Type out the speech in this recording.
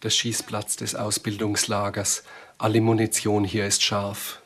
der Schießplatz des Ausbildungslagers. Alle Munition hier ist scharf.